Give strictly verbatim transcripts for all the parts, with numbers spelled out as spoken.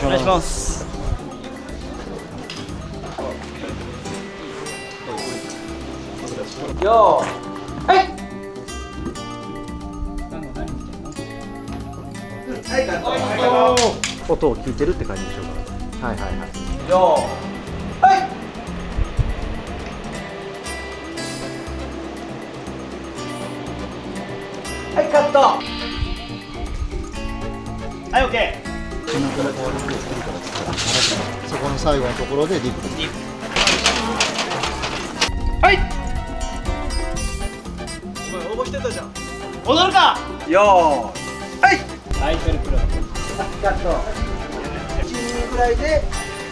お願いします。よーはい音を聞いてるって感じでしょうか。はいはいはい。よーはいはいカット。はい、オッケー。 そこの最後のところでディップ。 はい。お前応募してたじゃん。踊るか。よー。はい。タイトルプロ。カット。いちミリぐらいで。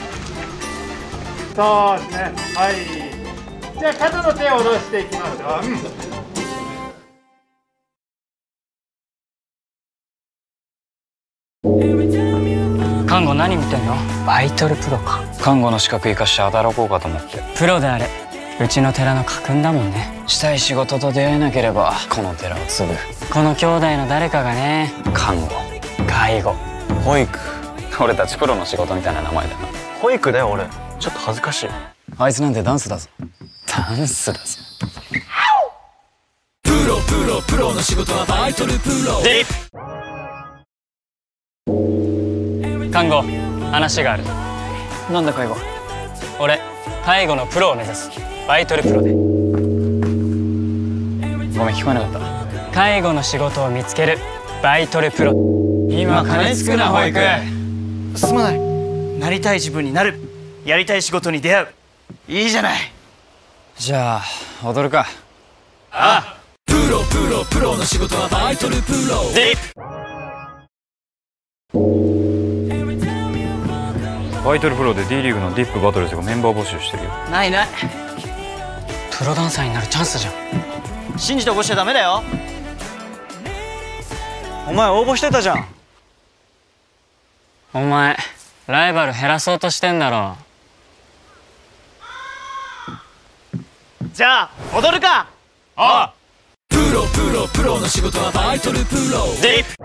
そうですね。はい。じゃあ肩の手を下ろしていきましょう。うん看護何見てんの？バイトルプロか。看護の資格生かして働こうかと思って。プロであれ、うちの寺の家訓だもんね。したい仕事と出会えなければこの寺を継ぐ。この兄弟の誰かがね。看護、介護、保育。俺たちプロの仕事みたいな名前だな。 保育だよ俺。ちょっと恥ずかしい。 あいつなんてダンスだぞ。ダンスだぞ。 プロプロプロの仕事はバイトルプロ。 ディープ看護、話がある。なんだ介護。俺、介護のプロを目指す。バイトルプロで。ごめん、聞こえなかった。介護の仕事を見つける。バイトルプロ。今金つくな保育。 すまない。なりたい自分になる。やりたい仕事に出会う。いいじゃない。 じゃあ踊るか。 ああ。 プロプロプロの仕事はバイトルプロ。 ディープバイトルプロで D リーグのディップバトルズがメンバー募集してるよ。 ないない。 プロダンサーになるチャンスじゃん。 信じて応募しちゃダメだよ。お前応募してたじゃん。 お前ライバル減らそうとしてんだろ。 じゃあ踊るか。 ああ。 プロプロプロの仕事はバイトルプロ。 ディープ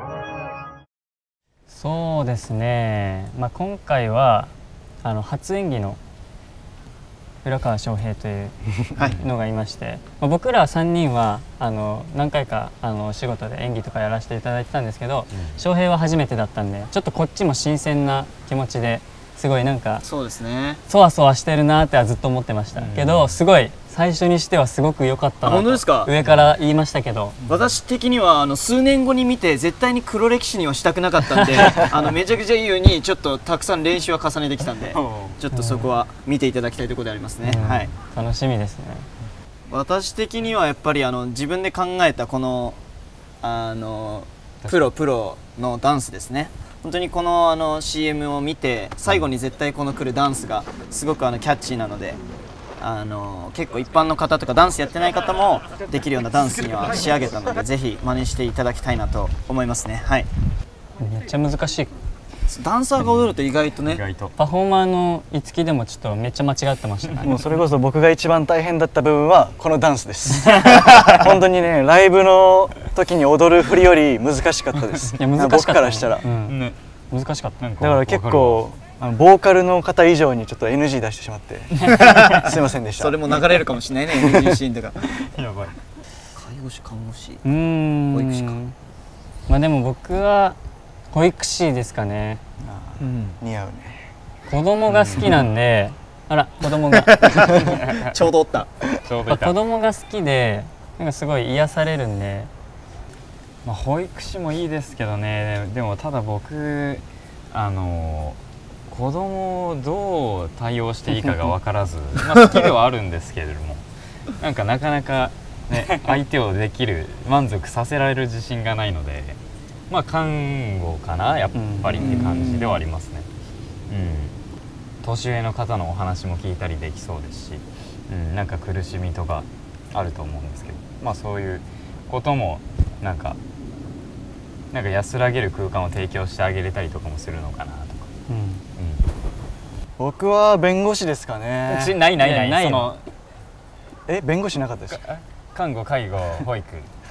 そうですね、まあ、今回はあの初演技の浦川翔平というのがいまして、まあ、僕らさんにんはあの何回かあの仕事で演技とかやらせていただいてたんですけど、うん、翔平は初めてだったんでちょっとこっちも新鮮な気持ちですごいなんかそうですね、 そわそわしてるなってはずっと思ってました、うん、けどすごい最初にしてはすごく良かったなと。 本当ですか？ 上から言いましたけど、 私的にはあの数年後に見て絶対に黒歴史にはしたくなかったんであのめちゃくちゃいいようにちょっとたくさん練習は重ねてきたんでちょっとそこは見ていただきたいところでありますね、うん、はい、 楽しみですね。 私的にはやっぱりあの自分で考えたこのあのプロプロのダンスですね。本当にこのあの シーエム を見て最後に絶対この来るダンスがすごくあのキャッチーなので、あの結構一般の方とかダンスやってない方もできるようなダンスには仕上げたのでぜひ真似していただきたいなと思いますね。はい。 めっちゃ難しい。 ダンサーが踊ると意外とね、 意外とパフォーマーの五木でもちょっとめっちゃ間違ってましたね。 もうそれこそ僕が一番大変だった部分はこのダンスです本当にね、ライブの時に踊る振りより難しかったです。いや難しかった、僕からしたら、うんね、 難しかった。 だから結構あのボーカルの方以上にちょっと エヌジー 出してしまってすいませんでした。 それも流れるかもしれないねエヌジー シーンとかやばい。介護士、看護師、 うーん、保育士か。まあでも僕は保育士ですかね。 うん、似合うね。 子供が好きなんで、あら子供がちょうどおった。 ちょうどいた。子供が好きでなんかすごい癒されるんで、 まあ保育士もいいですけどね。でもただ僕あの子供をどう対応していいかが分からずまあ好きではあるんですけれどもなんかなかなか、ね、相手をできる満足させられる自信がないので、まあ看護かなやっぱりって感じではありますね。うん、年上の方のお話も聞いたりできそうですし、うん、なんか苦しみとかあると思うんですけど、まあそういうこともなんかなんか安らげる空間を提供してあげれたりとかもするのかなとか。うんうん、 僕は弁護士ですかね。 ないないないないの。 え、弁護士なかったですか？ 看護、介護、保育。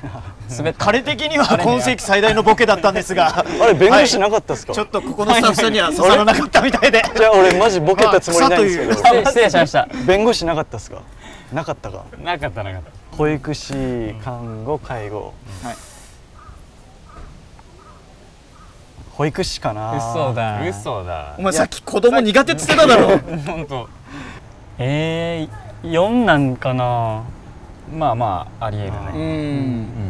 滑った彼的には今世紀最大のボケだったんですがあれ弁護士なかったっすか、 ちょっとここのスタッフさんには刺さらなかったみたいでじゃあ俺マジボケたつもりないんですけど、 失礼失礼しました。 弁護士なかったっすか、なかったか。 なかったなかった。 保育士、看護、介護、 はい、 保育士かな。 嘘だ嘘だ。 お前さっき子供苦手っつってただろ本当。 えー、よんなんかな。 まあまあありえるね。 うん、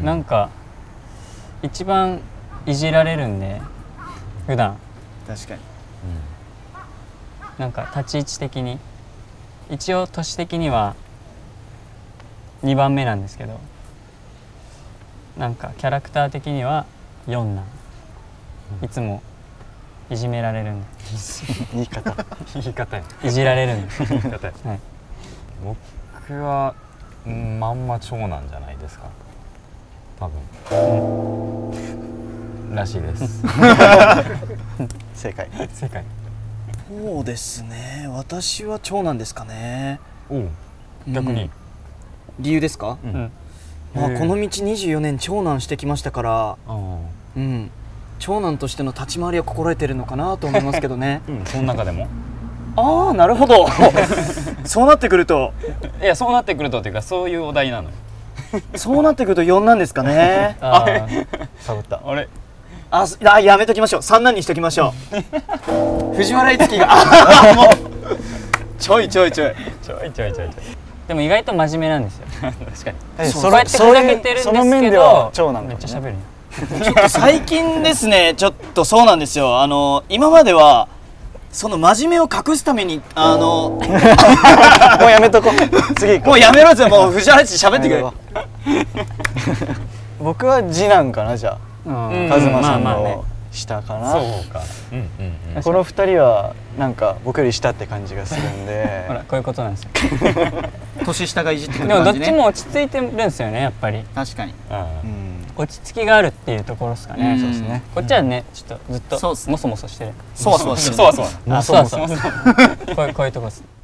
なんか一番いじられるんで普段。 確かに、 なんか立ち位置的に一応年的にはにばんめなんですけど、なんかキャラクター的にはよんなん。いつもいじめられるんで言い方言い方や。 いじられるんで言い方や。 はい、 僕はうんまんま長男じゃないですか多分、うん、らしいです正解正解。 そうですね、私は長男ですかね。 おう、逆に、 うん、理由ですか、 うんまあ、この道にじゅうよねん長男してきましたから、 あ、 うん、長男としての立ち回りは心得てるのかなと思いますけどねうん、その中でもああ、なるほどそうなってくるといやそうなってくるとっていうかそういうお題なのよそうなってくるとよんなんですかねあかぶった。 あれああ、やめときましょう、さん男にしときましょう藤原樹があもうちょいちょいちょいちょいちょいちょいちょいでも意外と真面目なんですよ確かにえそうやってふざけてるんですその面けではど長男めっちゃ喋るね。 ちょっと最近ですね、ちょっとそうなんですよ。あの今まではその真面目を隠すためにあのもうやめとこう次行こう。 もうやめろってもう藤原っち喋ってくれ。 僕は次男かな、じゃあうんカズマさんまあまあねの下かな。 そうか、うんうんうん、 この二人はなんか僕より下って感じがするんでほらこういうことなんですよ年下がいじってくるでもど感じね。 っちも落ち着いてるんですよね、やっぱり確かに。 うんうん落ち着きがあるっていうところですかね。 うんそうですね。 こっちはねちょっとずっとそうっすねモソモソしてる。 そうそうそうそうそうあ、そうそうこういうこういうとこです。